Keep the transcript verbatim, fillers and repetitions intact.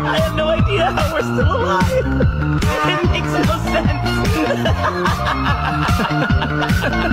I have no idea how we're still alive. It makes no sense.